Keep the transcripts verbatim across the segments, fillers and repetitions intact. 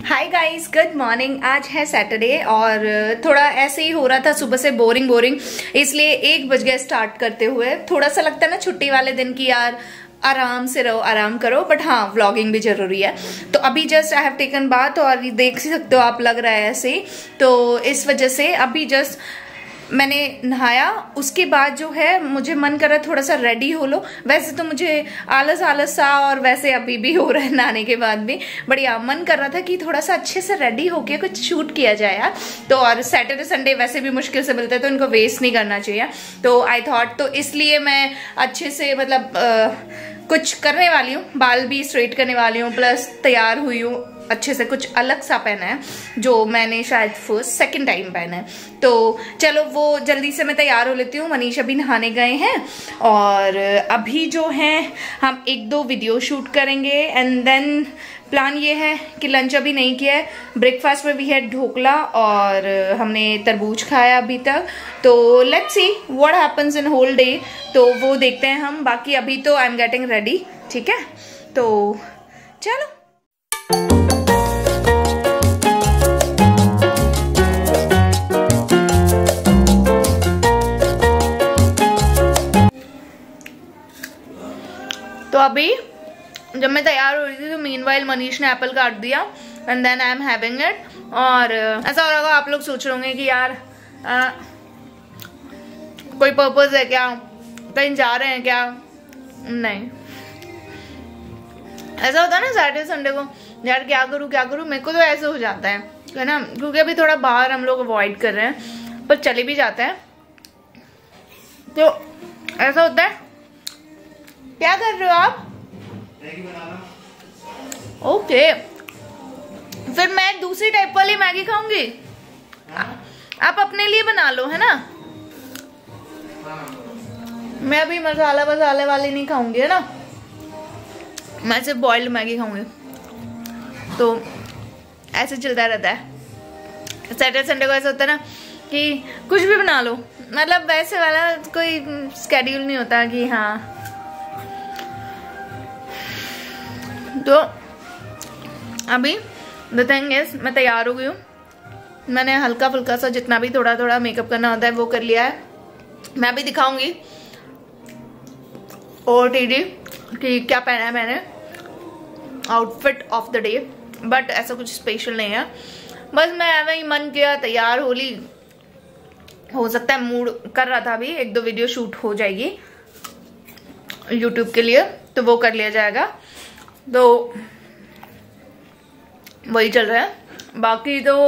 Hi guys, good morning. आज है Saturday और थोड़ा ऐसे ही हो रहा था सुबह से बोरिंग बोरिंग, इसलिए एक बज गया स्टार्ट करते हुए। थोड़ा सा लगता है ना छुट्टी वाले दिन की यार आराम से रहो, आराम करो, बट हाँ व्लॉगिंग भी जरूरी है। तो अभी just I have taken bath और देख सकते हो आप, लग रहा है ऐसे ही। तो इस वजह से अभी जस्ट मैंने नहाया, उसके बाद जो है मुझे मन कर रहा है थोड़ा सा रेडी हो लो। वैसे तो मुझे आलस आलस सा और वैसे अभी भी हो रहा है नहाने के बाद भी, बढ़िया मन कर रहा था कि थोड़ा सा अच्छे से रेडी होके कुछ शूट किया जाए यार। तो और सैटरडे संडे वैसे भी मुश्किल से मिलते हैं तो इनको वेस्ट नहीं करना चाहिए। तो आई थॉट, तो इसलिए मैं अच्छे से मतलब आ, कुछ करने वाली हूँ, बाल भी स्ट्रेट करने वाली हूँ, प्लस तैयार हुई हूँ अच्छे से। कुछ अलग सा पहना है जो मैंने शायद फर्स्ट सेकंड टाइम पहना है। तो चलो वो जल्दी से मैं तैयार हो लेती हूँ। मनीष अभी नहाने गए हैं और अभी जो है हम एक दो वीडियो शूट करेंगे एंड देन प्लान ये है कि लंच अभी नहीं किया है। ब्रेकफास्ट में भी है ढोकला और हमने तरबूज खाया अभी तक। तो let's see what happens in whole day, तो वो देखते हैं हम। बाकी अभी तो आई एम गेटिंग रेडी, ठीक है। तो चलो तो अभी जब मैं तैयार हो रही थी तो मीनवाइल मनीष ने एप्पल काट दिया and then I am having it. और ऐसा हो रहा होगा, आप लोग सोच रहे होंगे कि यार आ, कोई पर्पस है क्या, कहीं जा रहे हैं क्या? नहीं, ऐसा होता है ना सैटरडे संडे को यार क्या करूं क्या करूं, मेरे को तो ऐसे हो जाता है है ना, क्योंकि अभी थोड़ा बाहर हम लोग अवॉइड कर रहे हैं पर चले भी जाते हैं। तो ऐसा होता है। क्या कर रहे हो आप? मैगी बना रहा। ओके, फिर मैं दूसरी टाइप वाली मैगी खाऊंगी। आप अपने लिए बना लो, है ना। मैं अभी मसाला मसाले वाली नहीं खाऊंगी, है ना। मैं सिर्फ बॉइल्ड मैगी खाऊंगी। तो ऐसे चलता रहता है। सैटरडे संडे को ऐसा होता है ना कि कुछ भी बना लो, मतलब वैसे वाला कोई स्केड्यूल नहीं होता कि हाँ। तो अभी द थिंग इज मैं तैयार हो गई हूँ। मैंने हल्का फुल्का सा जितना भी थोड़ा थोड़ा मेकअप करना होता है वो कर लिया है। मैं भी दिखाऊंगी और टीडी कि क्या पहना है मैंने, outfit of the day. But ऐसा कुछ स्पेशल नहीं है, बस मैं ऐसा ही मन किया, तैयार हो ली। हो सकता है मूड कर रहा था, अभी एक दो वीडियो शूट हो जाएगी यूट्यूब के लिए तो वो कर लिया जाएगा। तो वही चल रहा है। बाकी तो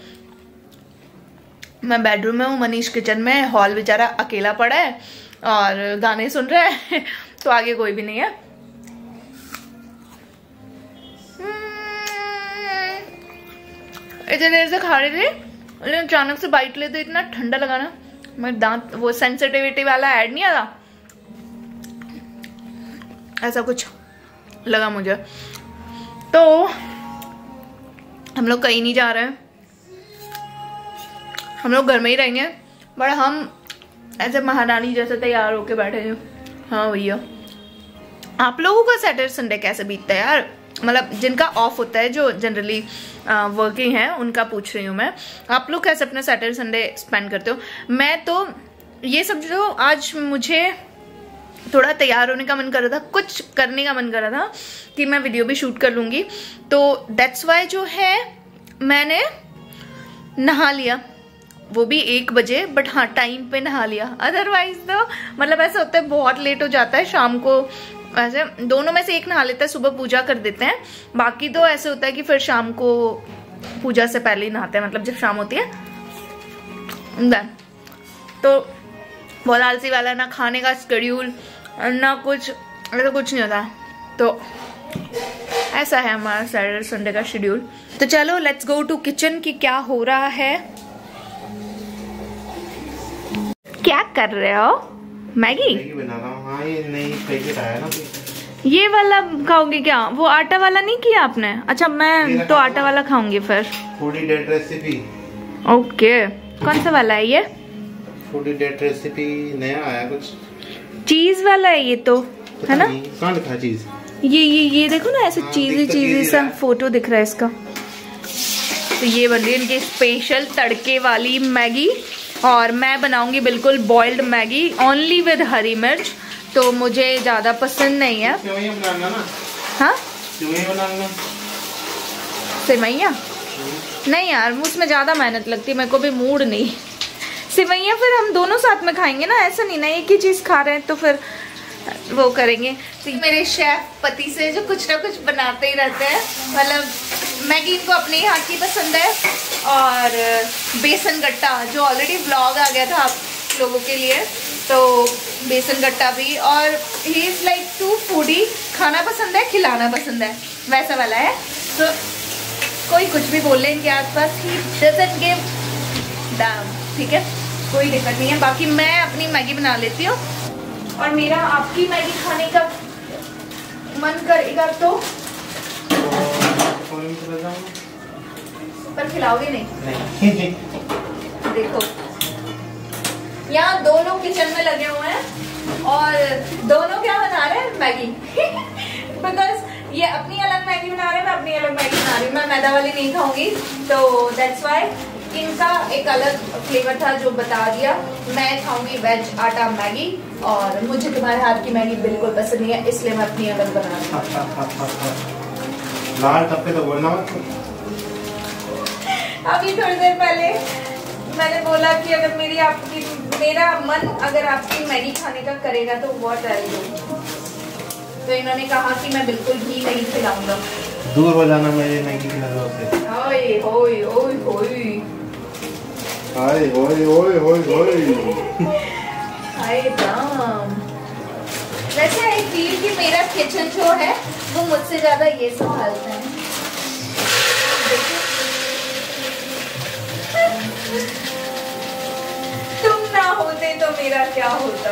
मैं बेडरूम में हूँ, मनीष किचन में, हॉल बेचारा अकेला पड़ा है और गाने सुन रहा है। तो आगे कोई भी नहीं है। इतने देर से खा रहे थे लेकिन अचानक से बाइट लेते इतना ठंडा लगा ना, मेरे दांत वो सेंसिटिविटी वाला ऐड नहीं आता, ऐसा कुछ लगा मुझे। तो हम लोग कहीं नहीं जा रहे हैं, हम लोग घर में ही रहेंगे। बट हम ऐसे महारानी जैसे तैयार होके बैठे हैं। हाँ भैया, आप लोगों का सैटरडे संडे कैसे बीतता है यार? मतलब जिनका ऑफ होता है, जो जनरली वर्किंग है, उनका पूछ रही हूँ मैं। आप लोग कैसे अपना सैटरडे संडे स्पेंड करते हो? मैं तो ये सब जो आज मुझे थोड़ा तैयार होने का मन कर रहा था, कुछ करने का मन कर रहा था कि मैं वीडियो भी शूट कर लूंगी। तो दैट्स वाई जो है मैंने नहा लिया, वो भी एक बजे, बट हाँ टाइम पे नहा लिया। अदरवाइज तो मतलब ऐसा होता है बहुत लेट हो जाता है शाम को। वैसे दोनों में से एक नहा लेता है, सुबह पूजा कर देते हैं, बाकी तो ऐसे होता है कि फिर शाम को पूजा से पहले ही नहाते हैं, मतलब जब शाम होती है। तो बहुत आलसी वाला, ना खाने का शेड्यूल ना कुछ, ऐसा कुछ नहीं होता। तो ऐसा है हमारा सैटरडे संडे का शेड्यूल। तो चलो लेट्स गो टू किचन कि क्या हो रहा है। क्या कर रहे हो? मैगी मैगी बना रहा हूँ। हाँ, ये नई पैकेट आया ना, ये वाला खाओगे क्या? वो आटा वाला नहीं किया आपने? अच्छा, मैं तो आटा वाला खाऊंगी फिर। Foodie date recipe. ओके, कौन सा वाला है ये? फूडी डेट रेसिपी नया आया कुछ, चीज वाला है ये तो, है ना? कहाँ लिखा चीज? ये ये ये देखो ना, ऐसे चीजी चीजी सा फोटो दिख रहा है इसका। तो ये बन रही है इनकी स्पेशल तड़के वाली मैगी, और मैं बनाऊंगी बिल्कुल बॉइल्ड मैगी ओनली विद हरी मिर्च, तो मुझे ज़्यादा पसंद नहीं है। हाँ सेवैया नहीं यार, उसमें ज़्यादा मेहनत लगती है, मेरे को भी मूड नहीं। सेवैया फिर हम दोनों साथ में खाएंगे ना, ऐसा नहीं ना एक ही चीज़ खा रहे हैं तो फिर वो करेंगे। तो मेरे शेफ पति से जो कुछ ना कुछ बनाते ही रहते हैं, मतलब मैगी इनको अपने हाथ की पसंद है, और बेसन गट्टा जो ऑलरेडी व्लॉग आ गया था आप लोगों के लिए, तो बेसन गट्टा भी, और he is like too foodie, खाना पसंद है खिलाना पसंद है, वैसा वाला है। तो कोई कुछ भी बोल लें इनके आसपास, ही डजंट गिव डैम, ठीक है, कोई दिक्कत नहीं है। बाकी मैं अपनी मैगी बना लेती हूँ, और मेरा आपकी मैगी खाने का मन करेगा तो पर खिलाओगे नहीं, नहीं। देखो यहाँ दो लोग किचन में लगे हुए हैं और दोनों क्या बना रहे हैं, मैगी। बिकॉज ये अपनी अलग मैगी बना रहे हैं, मैं अपनी अलग मैगी बना रही हूँ। मैं मैदा वाली नहीं खाऊंगी, तो दैट्स वाई इनका एक अलग फ्लेवर था जो बता दिया। मैं खाऊंगी वेज आटा मैगी, और मुझे तुम्हारे हाथ की मैगी बिल्कुल पसंद नहीं है, इसलिए मैं अपनी अलग बना रही हूँ। अभी थोड़ी देर पहले मैंने बोला कि अगर मेरी आपकी मेरा मन अगर आपकी मैगी खाने का करेगा तो व्हाट आई डू, तो इन्होंने कहा कि मैं बिल्कुल भी नहीं खिलाऊंगा। दूर हो जाना मेरी मैगी की नजरों से। ओए ओए ओए ओए हाय ओए ओए ओए ओए हाय राम। वैसे आई फील कि मेरा किचन जो है वो मुझसे ज्यादा ये संभालता है। तुम ना होते तो मेरा क्या होता।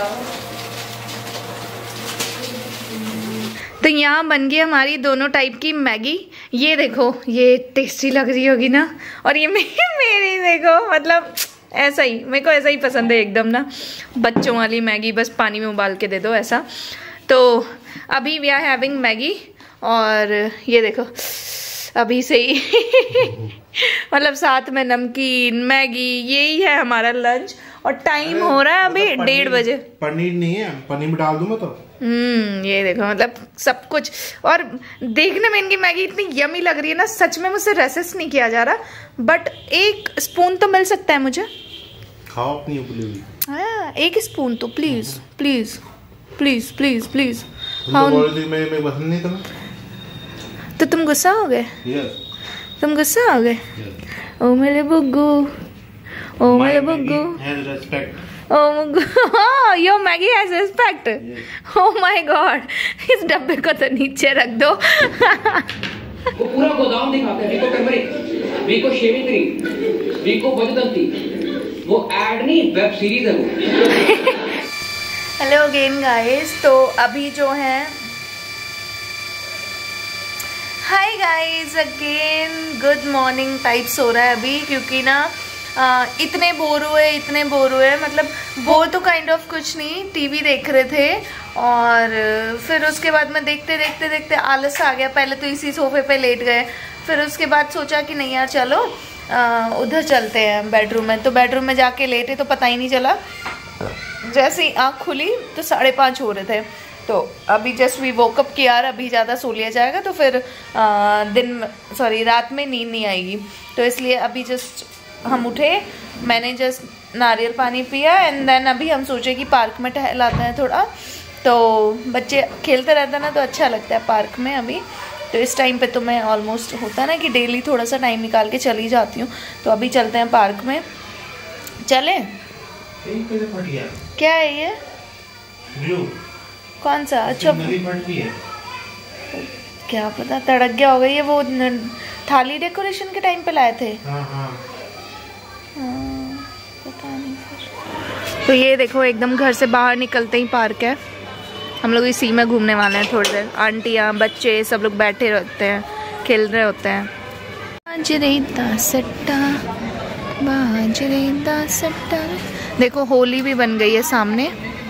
तो यहाँ बन गई हमारी दोनों टाइप की मैगी। ये देखो, ये टेस्टी लग रही होगी ना, और ये मेरी देखो, मतलब ऐसा ही, मेरे को ऐसा ही पसंद है एकदम ना, बच्चों वाली मैगी, बस पानी में उबाल के दे दो ऐसा। तो अभी वी आर हैविंग मैगी, और ये देखो अभी से ही मतलब साथ में नमकीन मैगी, यही है हमारा लंच, और टाइम हो रहा है अभी तो डेढ़ बजे। पनीर नहीं है, पनीर में डाल दूं मैं तो। हम्म ये देखो, मतलब सब कुछ, और देखने में इनकी मैगी इतनी यमी लग रही है ना, सच में मुझसे रेसिस्ट नहीं किया जा रहा, बट एक स्पून तो मिल सकता है मुझे। खाओ अपनी उबली हुई। हाँ एक स्पून तो please please please please please. हाँ मैं पसंद नहीं तुम्हें, तो तुम गुस्सा हो गए? yes. तुम गुस्सा हो गए? yes. ओ मेरे बुग्गू, ओ मेरे बुग्गू, oh your Maggie has respect. yes. Oh my God, इस डब्बे को तो नीचे रख दो। वो पूरा गोदाम दिखाते हैं, Vicco turmeric, Vicco shaving cream, Vicco Vajradanti, वो ऐड नहीं वेब सीरीज है वो। हेलो अगेन गाइस, तो अभी जो है hi guys again good morning types हो रहा है अभी, क्योंकि ना आ, इतने बोर हुए इतने बोर हुए मतलब बोर तो काइंड ऑफ कुछ नहीं, टीवी देख रहे थे, और फिर उसके बाद में देखते देखते देखते आलस आ गया। पहले तो इसी सोफे पे लेट गए, फिर उसके बाद सोचा कि नहीं यार चलो आ, उधर चलते हैं बेडरूम में। तो बेडरूम में जाके लेटे तो पता ही नहीं चला, जैसे ही आँख खुली तो साढ़े पाँच हो रहे थे। तो अभी जस्ट वी वोकअप कि यार अभी ज़्यादा सो लिया जाएगा तो फिर आ, दिन सॉरी रात में नींद नहीं आएगी, तो इसलिए अभी जस्ट हम उठे, मैंने जस्ट नारियल पानी पिया, एंड देन अभी हम सोचे कि पार्क में टहलाते हैं थोड़ा। तो बच्चे खेलते रहते हैं ना, तो अच्छा लगता है पार्क में अभी। तो इस टाइम पे तो मैं ऑलमोस्ट होता है ना कि डेली थोड़ा सा टाइम निकाल के चली जाती हूँ। तो अभी चलते हैं पार्क में, चले? क्या है ये? ब्लू। कौन सा? अच्छा है। क्या पता तड़क गया होगा, ये वो थाली डेकोरेशन के टाइम पे लाए थे। हाँ हाँ। हाँ, पता नहीं फिर। तो ये देखो एकदम घर से बाहर निकलते ही पार्क है, हम लोग इसी में घूमने वाले हैं थोड़ी देर। आंटियाँ बच्चे सब लोग बैठे रहते हैं, खेल रहे होते हैं। बाजरे दा सट्टा, बाजरे दा सट्टा। देखो होली भी बन गई है सामने,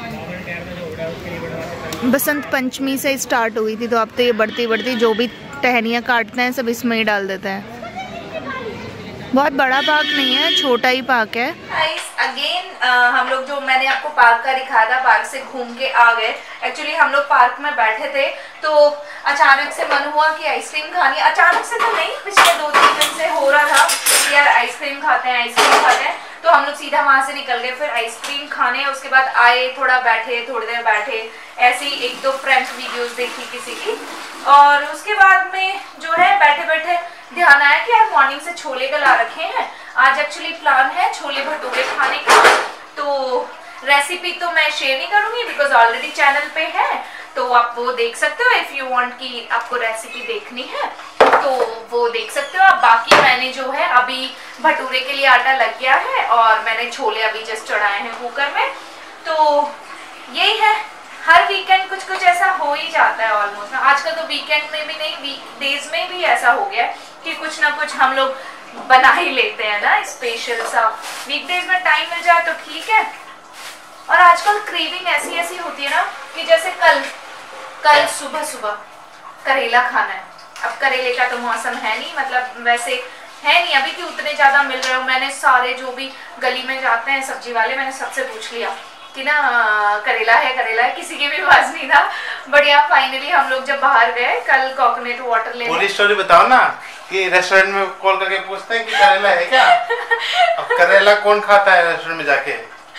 बसंत पंचमी से स्टार्ट हुई थी, तो अब तो ये बढ़ती बढ़ती जो भी टहनियाँ काटते हैं सब इसमें ही डाल देते हैं। बहुत बड़ा पार्क नहीं है, छोटा ही पार्क है। अगेन हम लोग जो मैंने आपको पार्क का दिखाया था, पार्क से घूम के आ गए। एक्चुअली हम लोग पार्क में बैठे थे तो अचानक से मन हुआ कि आइसक्रीम खानी। अचानक से तो नहीं, पिछले दो तीन दिन से हो रहा था कि यार आइसक्रीम खाते हैं आइसक्रीम खाते हैं। तो हम लोग सीधा वहाँ से निकल गए फिर आइसक्रीम खाने। उसके बाद आए, थोड़ा बैठे, थोड़ी देर बैठे, ऐसी एक दो फ्रेंच वीडियोस देखी किसी की। और उसके बाद में जो है बैठे बैठे ध्यान आया कि यार मॉर्निंग से छोले गला रखे हैं। आज एक्चुअली प्लान है छोले भटूरे खाने का। तो रेसिपी तो मैं शेयर नहीं करूंगी बिकॉज ऑलरेडी चैनल पे है, तो आप वो देख सकते हो। इफ यू वांट कि आपको रेसिपी देखनी है तो वो देख सकते हो आप। बाकी मैंने जो है अभी भटूरे के लिए आटा लग गया है और मैंने छोले अभी जस्ट चढ़ाए हैं कुकर में। तो यही है, हर वीकेंड कुछ कुछ ऐसा हो ही जाता है ऑलमोस्ट। आजकल तो वीकेंड में भी नहीं, वीक डेज में भी ऐसा हो गया है कि कुछ ना कुछ हम लोग बना ही लेते हैं ना स्पेशल सा। वीकडेज में टाइम मिल जाए तो ठीक है। और आजकल क्रेविंग ऐसी ऐसी होती है ना कि जैसे कल कल सुबह सुबह करेला खाना है। अब करेले का तो मौसम है नहीं, मतलब वैसे है नहीं अभी कि उतने ज्यादा मिल रहे हो। मैंने सारे जो भी गली में जाते हैं सब्जी वाले, मैंने सबसे पूछ लिया कि ना करेला है करेला है, किसी के भी पास नहीं था। बढ़िया, फाइनली हम लोग जब बाहर गए कल कोकोनट वाटर लेने। पूरी स्टोरी बताओ ना कि रेस्टोरेंट में कॉल करके पूछते हैं कि करेला है क्या? अब करेला कौन खाता है रेस्टोरेंट में जाके?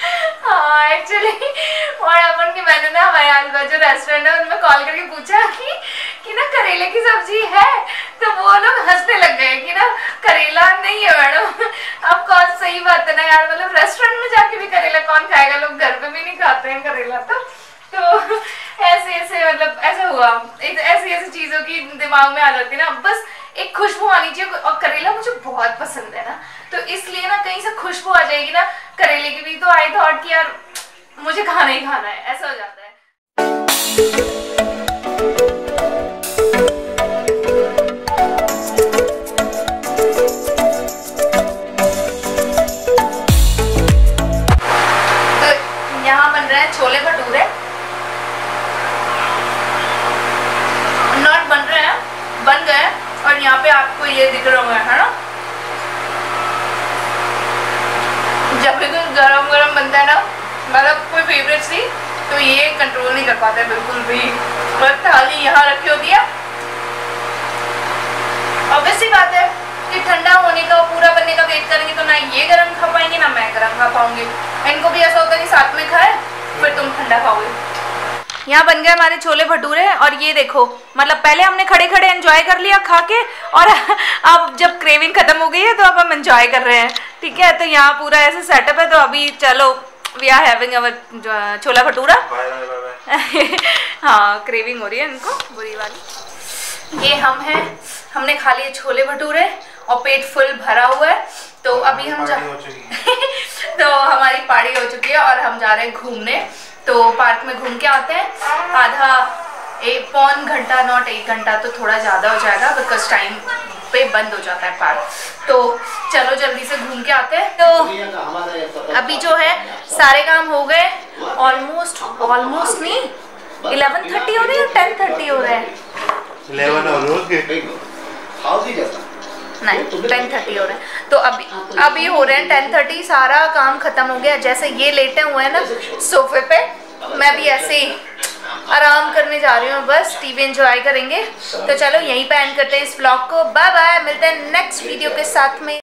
हाँ एक्चुअली और अपन के मैंने ना हमारे जो रेस्टोरेंट है उनमें कॉल करके पूछा कि कि ना करेले की सब्जी है, तो वो लोग हंसने लग गए कि ना करेला नहीं है मैडम। अब कौन सही बात है ना यार, मतलब रेस्टोरेंट में जाके भी करेला कौन खाएगा, लोग घर पे भी नहीं खाते हैं करेला। तो तो ऐसे ऐसे मतलब ऐसा हुआ, ऐसी ऐसी चीजों की दिमाग में आ जाती है ना। बस एक खुशबू आनी चाहिए और करेला मुझे बहुत पसंद है ना, तो इसलिए ना कहीं से खुशबू आ जाएगी ना करेले की भी, तो आई थॉट कि यार मुझे खाना ही खाना है, ऐसा हो जाता है। तो यहाँ बन रहे हैं छोले भटूरे, नॉट बन रहे हैं, बन गए। और यहाँ पे आपको ये दिख रहा है ना, जब भी कुछ गरम गरम बनता है ना, मतलब कोई फेवरेट सी, तो ये कंट्रोल नहीं कर पाते बिल्कुल भी। बस थाली यहाँ रखी होती है, ऑब्वियस सी बात है कि ठंडा होने का और पूरा बनने का वेट करेंगे तो ना ये गरम खा पाएंगे ना मैं गरम खा पाऊंगी। इनको भी ऐसा होता है कि साथ में खाए फिर तुम ठंडा खाओगे। यहाँ बन गए हमारे छोले भटूरे और ये देखो, मतलब पहले हमने खड़े खड़े एंजॉय कर लिया खा के, और अब जब क्रेविंग खत्म हो गई है तो अब हम एंजॉय कर रहे हैं, ठीक है। तो यहाँ पूरा ऐसे सेटअप है, तो अभी चलो वी आर हैविंग अवर छोला भटूरा। हाँ क्रेविंग हो रही है इनको बुरी वाली। ये हम हैं, हमने खा लिए छोले भटूरे और पेट फुल भरा हुआ है। तो अभी हम जा तो हमारी पार्टी हो चुकी है और हम जा रहे हैं घूमने। तो पार्क में घूम के आते हैं, आधा एक पौन घंटा नॉट एक घंटा तो थोड़ा ज़्यादा हो जाएगा बिकॉज टाइम पे बंद हो जाता है पार्क। तो चलो जल्दी से घूम के आते हैं। तो अभी जो है सारे काम हो गए ऑलमोस्ट, ऑलमोस्ट नहीं इलेवन थर्टी हो रहे हैं, टेन थर्टी हो रहे हैं, इलेवन हो रहे नहीं टेन थर्टी हो रहे हैं। तो अभी अभी हो रहे हैं टेन थर्टी, सारा काम खत्म हो गया। जैसे ये लेटे हुए हैं ना सोफे पे, मैं भी ऐसे ही आराम करने जा रही हूँ, बस टीवी एंजॉय करेंगे। तो चलो यहीं पे एंड करते हैं इस व्लॉग को। बाय बाय, मिलते हैं नेक्स्ट वीडियो के साथ में।